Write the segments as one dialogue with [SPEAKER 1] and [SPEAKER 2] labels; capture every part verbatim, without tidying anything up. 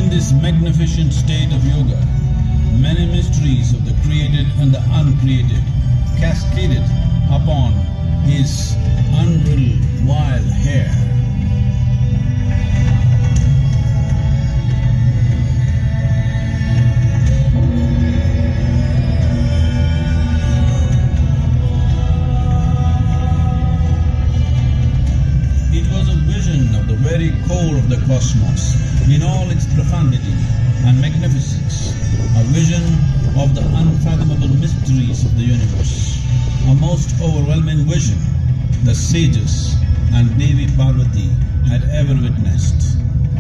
[SPEAKER 1] In this magnificent state of yoga, many mysteries of the created and the uncreated cascaded upon his unbridled wild hair. It was a vision of the very core of the cosmos in all its profundity and magnificence, a vision of the unfathomable mysteries of the universe, a most overwhelming vision the sages and Devi Parvati had ever witnessed.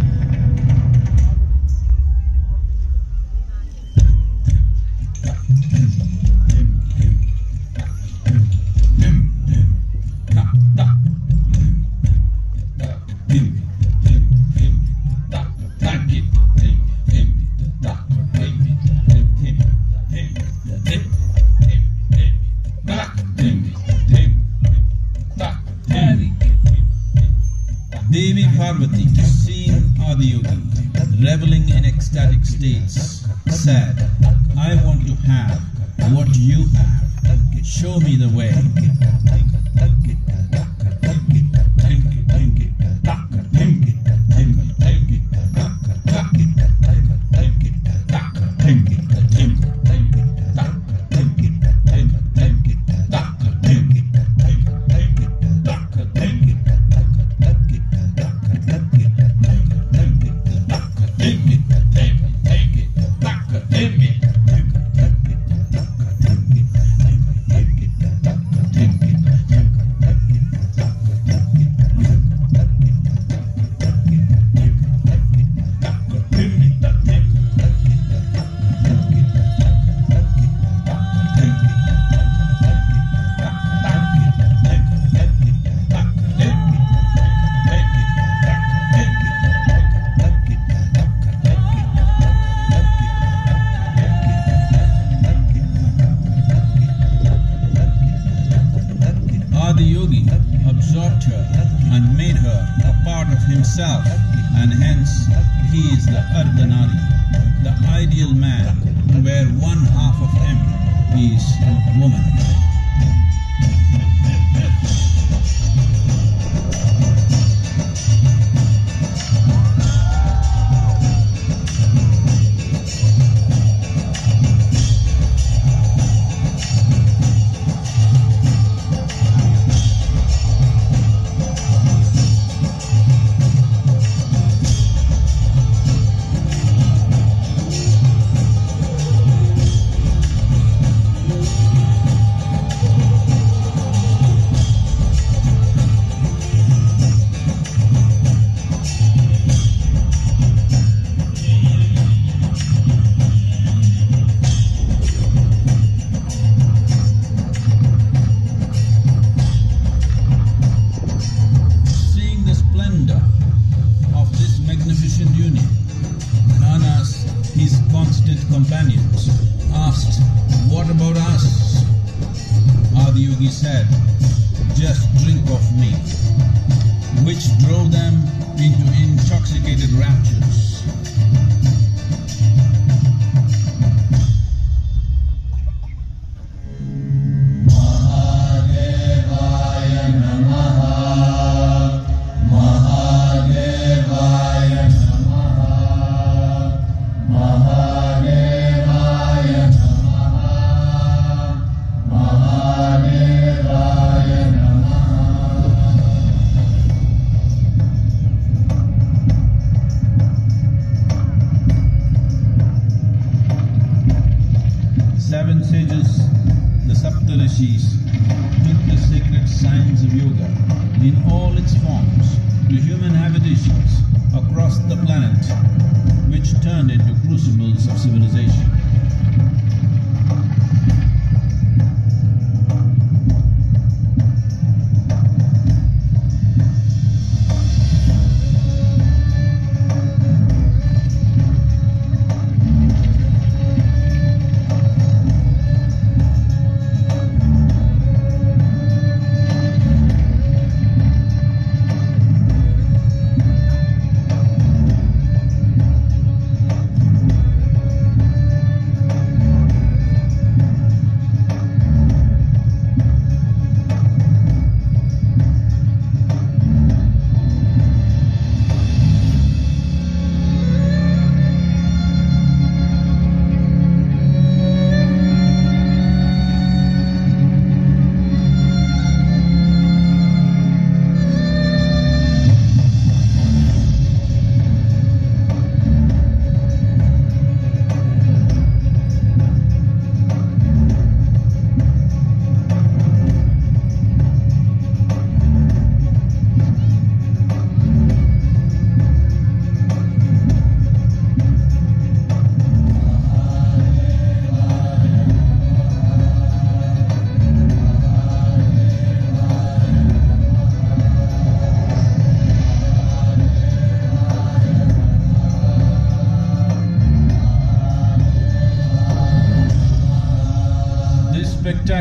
[SPEAKER 1] Devi Parvati, seeing Adiyogi reveling in ecstatic states, said, "I want to have what you have. Show me the way." Adiyogi absorbed her and made her a part of himself, and hence he is the Ardhanari, the ideal man, where one half of him is woman. Companions asked, "What about us?" Adiyogi said, "Just drink of me," which drove them into intoxicated raptures. Seven sages, the Saptarishis, took the sacred science of yoga in all its forms to human habitations across the planet, which turned into crucibles of civilization.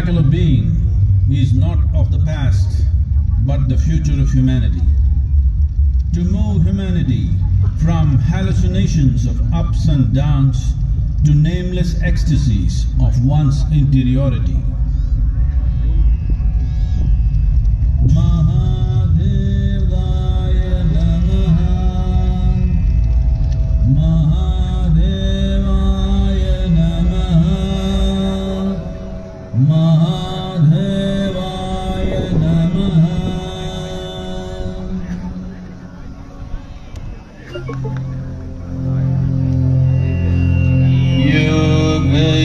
[SPEAKER 1] miracle of being is not of the past, but the future of humanity. To move humanity from hallucinations of ups and downs to nameless ecstasies of one's interiority. Mahadevaya Namaha, Mahadevaya Namaha, Mahadevaya